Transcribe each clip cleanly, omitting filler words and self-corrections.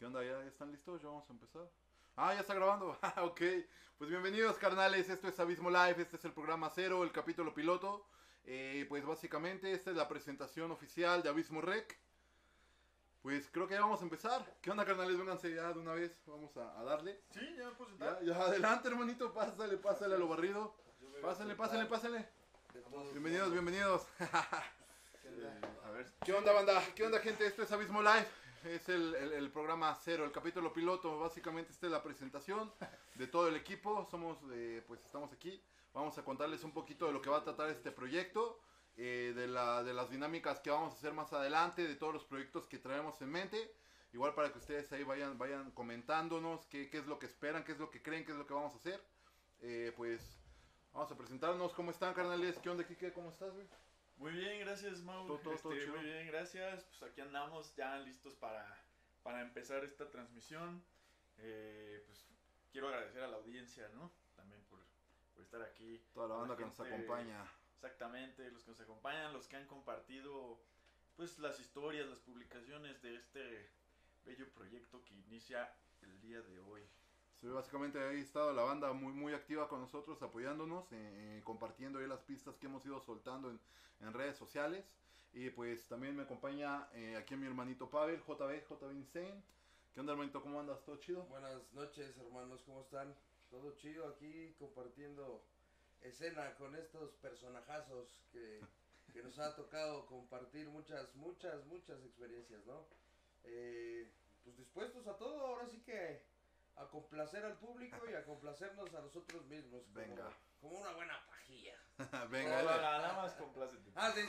¿Qué onda? ¿Ya están listos? ¿Ya vamos a empezar? Ah, ya está grabando. Ah, ok. Pues bienvenidos, carnales. Esto es Abismo Live. Este es el programa cero, el capítulo piloto. Pues básicamente esta es la presentación oficial de Abismo Rec. Pues creo que ya vamos a empezar. ¿Qué onda, carnales? Vénganse ya de una vez. Vamos a darle. Sí, ya me puedo Ya, sentar. ya, adelante, hermanito. Pásale, pásale a lo barrido. Yo me voy a Pásale, sentar pásale, pásale. de todos Bienvenidos, modos. bienvenidos. ¿Qué onda? A ver. ¿Qué onda, banda? ¿Qué onda, gente? Esto es Abismo Live. Es el programa cero, el capítulo piloto. Básicamente esta es la presentación de todo el equipo. Pues estamos aquí. Vamos a contarles un poquito de lo que va a tratar este proyecto, de las dinámicas que vamos a hacer más adelante, de todos los proyectos que traemos en mente. Igual para que ustedes ahí vayan comentándonos qué es lo que esperan, qué es lo que creen, qué es lo que vamos a hacer. Pues vamos a presentarnos. ¿Cómo están, carnales? ¿Qué onda, Kike? ¿Cómo estás, güey? Muy bien, gracias, Mau. Todo chido. Muy bien, gracias. Pues aquí andamos ya listos para empezar esta transmisión. Pues quiero agradecer a la audiencia, ¿no? También por estar aquí. Toda la A banda que nos gente, acompaña. Exactamente, los que nos acompañan, los que han compartido pues las historias, las publicaciones de este bello proyecto que inicia el día de hoy. Sí, básicamente ahí ha estado la banda muy activa con nosotros, apoyándonos, compartiendo ahí las pistas que hemos ido soltando en redes sociales. Y pues también me acompaña aquí mi hermanito Pavel, JB Insane. ¿Qué onda, hermanito? ¿Cómo andas? ¿Todo chido? Buenas noches, hermanos, ¿cómo están? Todo chido aquí compartiendo escena con estos personajazos que nos ha tocado compartir muchas experiencias, ¿no? Pues dispuestos a todo, ahora sí que a complacer al público y a complacernos a nosotros mismos. Venga. Como una buena pajilla. Venga, Nada más complácete.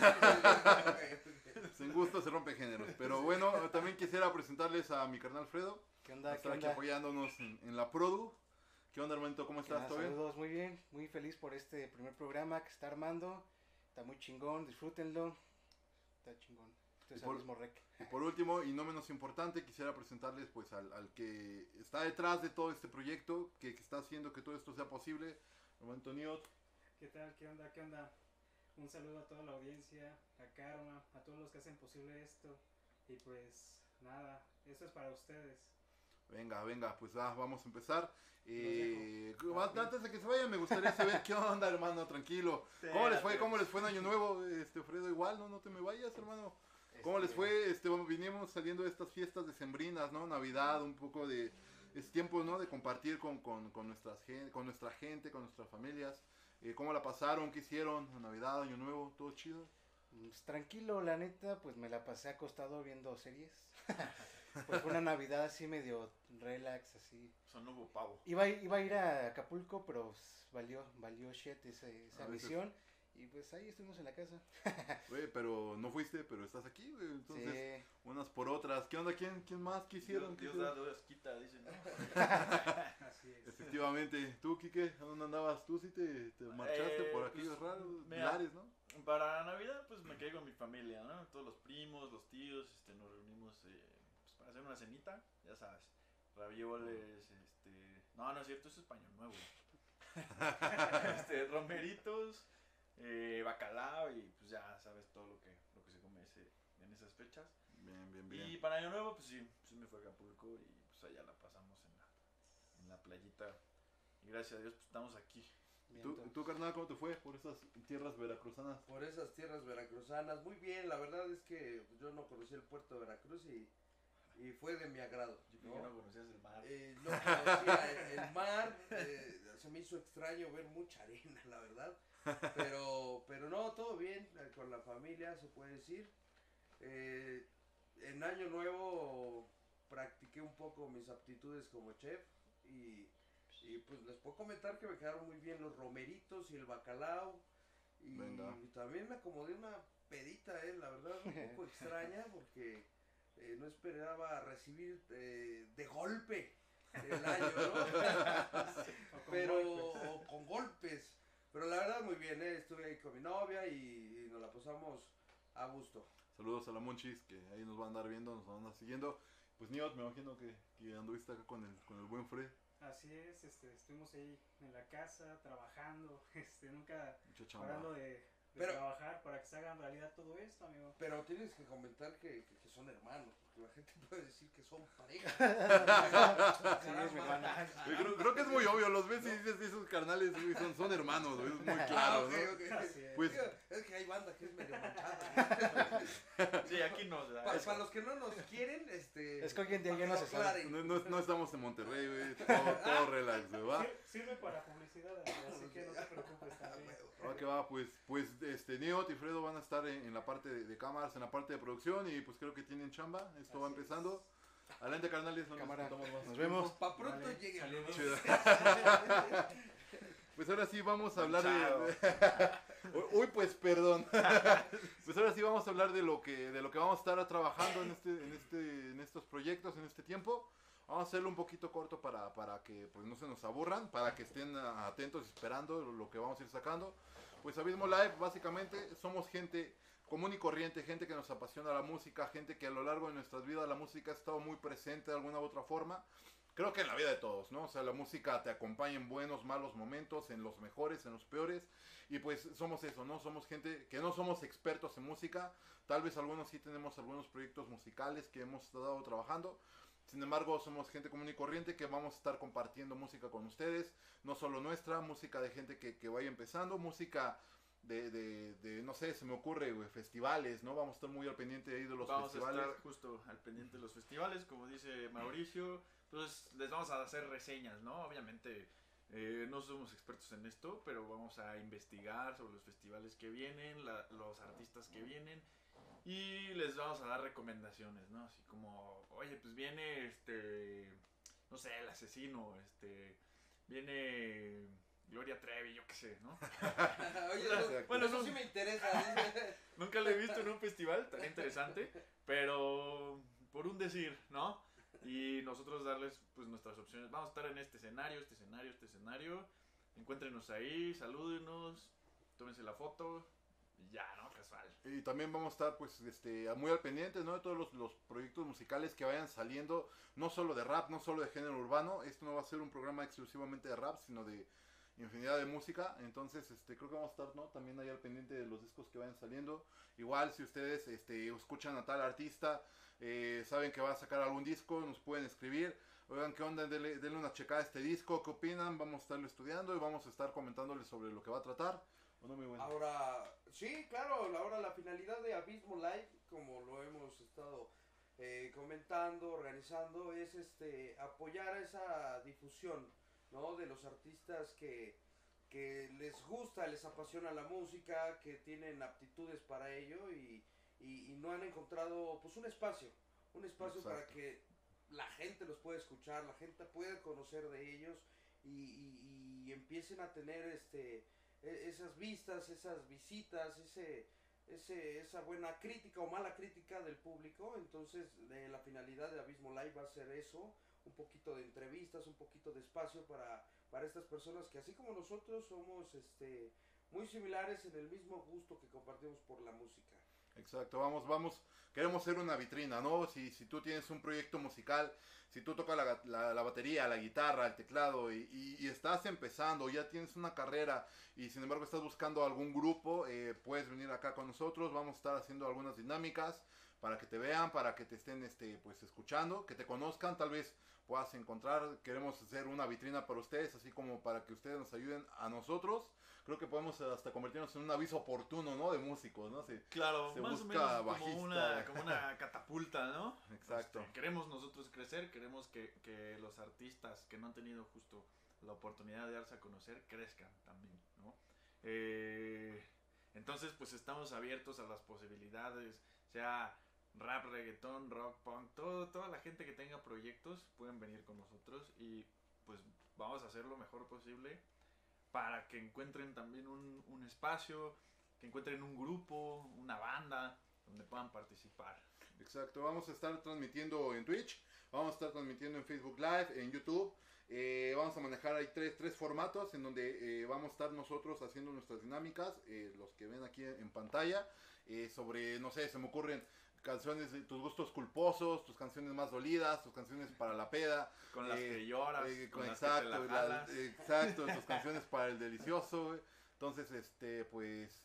Sí. sin gusto se rompe géneros. Pero bueno, también quisiera presentarles a mi carnal Fredo. ¿Qué onda? Va a estar aquí apoyándonos en la Produ. ¿Qué onda, hermanito? ¿Cómo estás? ¿Todo bien? Saludos, muy bien, muy feliz por este primer programa que está armando. Está muy chingón, disfrútenlo. Está chingón. Esto Y es por- Abismo Rec. Y por último, y no menos importante, quisiera presentarles pues al que está detrás de todo este proyecto, que está haciendo que todo esto sea posible, hermanito Niot. ¿Qué tal? ¿Qué onda? ¿Qué onda? Un saludo a toda la audiencia, a Karma, a todos los que hacen posible esto. Y pues nada, esto es para ustedes. Venga, pues vamos a empezar. dejo. Antes de que se vayan, me gustaría saber qué onda, hermano, tranquilo. ¿Cómo les fue? ¿Cómo les fue en Año Nuevo? Fredo, igual, no te me vayas, hermano. ¿Cómo les fue? Vinimos saliendo de estas fiestas decembrinas, ¿no? Navidad, un poco de... Es tiempo, ¿no? De compartir con nuestra gente, con nuestras familias. ¿Cómo la pasaron? ¿Qué hicieron? Navidad, Año Nuevo, todo chido. Pues, tranquilo, la neta, pues me la pasé acostado viendo series. Pues fue una Navidad así medio relax, así. Son nuevo pavo. Iba a ir a Acapulco, pero pues, valió shit esa A veces. misión. Y pues ahí estuvimos en la casa. Güey, pero no fuiste, pero estás aquí, güey. Entonces, Sí. unas por otras. ¿Qué onda? ¿Quién más? ¿Qué hicieron? ¿Qué Dios hicieron? da, Dios quita, dicen. ¿No? Así es. Efectivamente. ¿Tú, Quique? ¿A dónde andabas? ¿Tú sí te marchaste por aquellos Pues, raros mira, lares, no? Para Navidad, pues me quedé con mi familia, ¿no? Todos los primos, los tíos, nos reunimos pues, para hacer una cenita, ya sabes. Ravioles, No, no es cierto, eso es paño nuevo. Romeritos, bacalao y pues ya sabes todo lo que se come en esas fechas. Bien. Y para Año Nuevo, pues sí me fue a Acapulco y pues allá la pasamos en la playita. Y gracias a Dios, pues estamos aquí. ¿Tú, carnal, cómo te fue por esas tierras veracruzanas? Por esas tierras veracruzanas, muy bien, la verdad es que yo no conocí el puerto de Veracruz y fue de mi agrado. Yo creo que no conocías el mar. No conocía el mar, se me hizo extraño ver mucha arena, la verdad, pero no, todo bien, con la familia se puede decir. En Año Nuevo practiqué un poco mis aptitudes como chef y pues les puedo comentar que me quedaron muy bien los romeritos y el bacalao y Venga. también me acomodé una pedita, la verdad, un poco extraña porque no esperaba recibir de golpe el año, ¿no? O con golpes. Pero la verdad muy bien, estuve ahí con mi novia y nos la pasamos a gusto. Saludos a la Monchis, que ahí nos va a andar viendo, nos van a andar siguiendo. Pues Niot, me imagino que anduviste acá con el buen Fred. Así es, estuvimos ahí en la casa trabajando, nunca Mucha chamba. parando de Pero- trabajar para que se haga en realidad todo esto, amigo. Pero tienes que comentar que son hermanos, porque la gente puede decir que son pareja. Sí, es mi hermano. Creo que es muy obvio, los ves y dices, esos carnales güey, son hermanos, güey, es muy claro, ¿no? Ok. Así es. Pues, Digo, es que hay banda que es medio manchada. Sí, aquí no, Para los que no nos quieren, Es que hoy en día ya no se sabe. aclaren. no estamos en Monterrey, güey, todo relax, güey, ¿va? Sirve para publicidad, amigo, así que no te preocupes también. Va que va, pues Neot y Fredo van a estar en la parte de cámaras, en la parte de producción y pues creo que tienen chamba, esto va Así empezando. Adelante carnales, no Cámara, nos quitamos más nos tiempo. vemos. Pa' pronto Vale, llegue el saludos. Chido. Pues ahora sí vamos a hablar Chao. Uy, pues perdón. Pues ahora sí vamos a hablar de lo que vamos a estar trabajando en estos proyectos, en este tiempo. Vamos a hacerlo un poquito corto para que pues no se nos aburran, para que estén atentos esperando lo que vamos a ir sacando. Pues Abismo Live básicamente somos gente común y corriente, gente que nos apasiona la música, gente que a lo largo de nuestras vidas la música ha estado muy presente de alguna u otra forma. Creo que en la vida de todos, ¿no? O sea, la música te acompaña en buenos, malos momentos, en los mejores, en los peores. Y pues somos eso, ¿no? Somos gente que no somos expertos en música. Tal vez algunos sí tenemos algunos proyectos musicales que hemos estado trabajando. Sin embargo, somos gente común y corriente que vamos a estar compartiendo música con ustedes. No solo nuestra, música de gente que vaya empezando, música de no sé, se me ocurre, güey, festivales, ¿no? Vamos a estar muy al pendiente ahí de los Vamos festivales. a estar justo al pendiente de los festivales, como dice Mauricio. Entonces les vamos a hacer reseñas, ¿no? Obviamente no somos expertos en esto, pero vamos a investigar sobre los festivales que vienen, los artistas que vienen y les vamos a dar recomendaciones, ¿no? Así como, oye, pues viene no sé, El Asesino, viene Gloria Trevi, yo qué sé, ¿no? Oye, Exacto. Bueno, eso no- sí me interesa. Nunca lo he visto en un festival tan interesante, pero por un decir, ¿no? Y nosotros darles pues nuestras opciones. Vamos a estar en este escenario, este escenario, este escenario. Encuéntrenos ahí, salúdenos, tómense la foto y ya, ¿no? Casual. Y también vamos a estar pues muy al pendiente, ¿no? De todos los proyectos musicales que vayan saliendo, no solo de rap, no solo de género urbano. Esto no va a ser un programa exclusivamente de rap, sino de infinidad de música. Entonces creo que vamos a estar, ¿no? También ahí al pendiente de los discos que vayan saliendo. Igual si ustedes escuchan a tal artista, saben que va a sacar algún disco, nos pueden escribir. Oigan, ¿qué onda? Denle una checada a este disco, ¿qué opinan? Vamos a estarlo estudiando y vamos a estar comentándoles sobre lo que va a tratar. ¿O no, mi buen? Ahora, sí, claro, ahora la finalidad de Abismo Live, como lo hemos estado comentando, organizando, es apoyar esa difusión, ¿no? De los artistas que les gusta, les apasiona la música, que tienen aptitudes para ello y no han encontrado pues un espacio para Exacto. que la gente los pueda escuchar, la gente pueda conocer de ellos y empiecen a tener esas vistas, esas visitas, esa buena crítica o mala crítica del público. Entonces la finalidad de Abismo Live va a ser eso, un poquito de entrevistas, un poquito de espacio para estas personas que así como nosotros somos muy similares en el mismo gusto que compartimos por la música. Exacto, vamos, queremos ser una vitrina, ¿no? Si tú tienes un proyecto musical, si tú tocas la batería, la guitarra, el teclado y estás empezando, ya tienes una carrera y sin embargo estás buscando algún grupo, puedes venir acá con nosotros, vamos a estar haciendo algunas dinámicas para que te vean, para que te estén pues escuchando, que te conozcan, tal vez puedas encontrar, queremos hacer una vitrina para ustedes, así como para que ustedes nos ayuden a nosotros. Creo que podemos hasta convertirnos en un aviso oportuno, ¿no? De músicos, ¿no? Sí. Claro, Se más o busca menos como bajista. como una catapulta, ¿no? Exacto. Queremos nosotros crecer, queremos que los artistas que no han tenido justo la oportunidad de darse a conocer crezcan también, ¿no? Entonces, pues estamos abiertos a las posibilidades, sea rap, reggaetón, rock, punk, toda la gente que tenga proyectos pueden venir con nosotros y pues vamos a hacer lo mejor posible para que encuentren también un espacio, que encuentren un grupo, una banda donde puedan participar. Exacto, vamos a estar transmitiendo en Twitch, vamos a estar transmitiendo en Facebook Live, en YouTube. Vamos a manejar ahí tres formatos en donde vamos a estar nosotros haciendo nuestras dinámicas, los que ven aquí en pantalla, sobre, no sé, se me ocurren canciones de tus gustos culposos, tus canciones más dolidas, tus canciones para la peda. Con las que lloras, con las exacto, que te la jalas. exacto, tus canciones para el delicioso, güey. Entonces, pues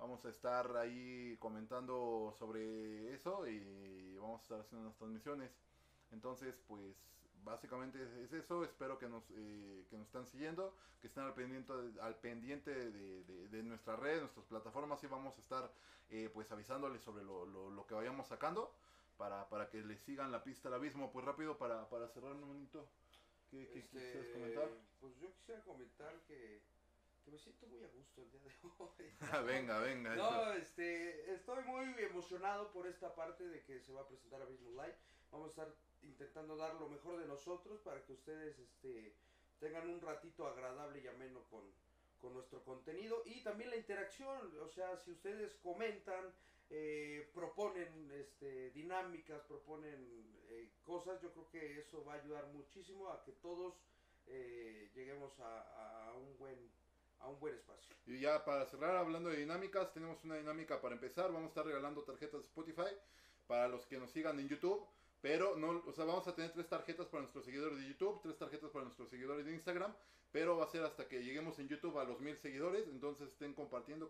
Vamos a estar ahí comentando sobre eso y vamos a estar haciendo unas transmisiones. Entonces, pues básicamente es eso. Espero que nos están siguiendo, que estén al pendiente de nuestra red, nuestras plataformas, y vamos a estar pues avisándoles sobre lo que vayamos sacando para que les sigan la pista al abismo. Pues rápido para cerrar un momento. ¿Qué quisieras comentar? Pues yo quisiera comentar que me siento muy a gusto el día de hoy. venga. No, estoy muy emocionado por esta parte de que se va a presentar Abismo Live. Vamos a estar intentando dar lo mejor de nosotros para que ustedes tengan un ratito agradable y ameno con nuestro contenido. Y también la interacción, o sea, si ustedes comentan, proponen dinámicas, proponen cosas, yo creo que eso va a ayudar muchísimo a que todos lleguemos a un buen espacio. Y ya para cerrar, hablando de dinámicas, tenemos una dinámica para empezar. Vamos a estar regalando tarjetas de Spotify para los que nos sigan en YouTube. Pero no, o sea, vamos a tener 3 tarjetas para nuestros seguidores de YouTube, 3 tarjetas para nuestros seguidores de Instagram, pero va a ser hasta que lleguemos en YouTube a los 1000 seguidores. Entonces estén compartiendo.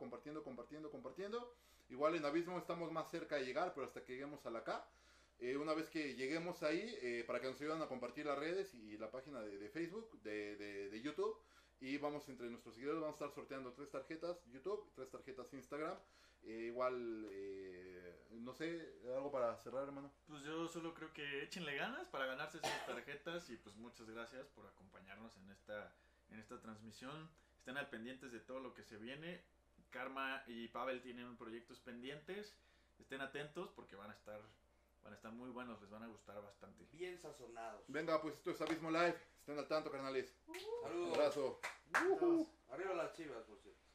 Igual en Abismo estamos más cerca de llegar, pero hasta que lleguemos a la K. Una vez que lleguemos ahí, para que nos ayuden a compartir las redes y la página de Facebook, de YouTube. Y vamos, entre nuestros seguidores vamos a estar sorteando 3 tarjetas YouTube, 3 tarjetas Instagram. Igual, no sé, algo para cerrar, hermano. Pues yo solo creo que échenle ganas para ganarse esas tarjetas y pues muchas gracias por acompañarnos en esta transmisión. Estén al pendientes de todo lo que se viene. Karma y Pavel tienen proyectos pendientes. Estén atentos porque van a estar muy buenos, les van a gustar bastante. Bien sazonados. Venga, pues esto es Abismo Live. Estén al tanto, carnales. Saludos. Un abrazo. Arriba las Chivas, por cierto.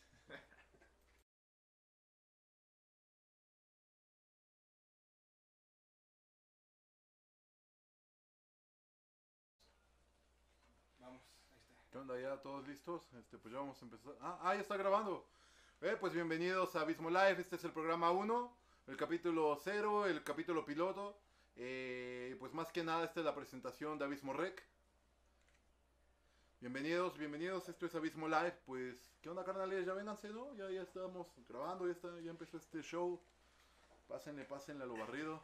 Vamos, ahí está. ¿Qué onda? ¿Ya todos listos? Pues ya vamos a empezar. Ya está grabando. Pues bienvenidos a Abismo Live. Este es el programa 1, el capítulo 0, el capítulo piloto. Pues más que nada, esta es la presentación de Abismo Rec. Bienvenidos. Esto es Abismo Live. Pues, ¿qué onda, carnales? Ya vénganse, ¿no? Ya estamos grabando, ya empezó este show. Pásenle a lo barrido.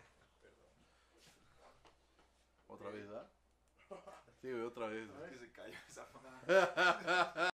Otra vez, ¿verdad? Sí, güey, otra vez. Que se cayó esa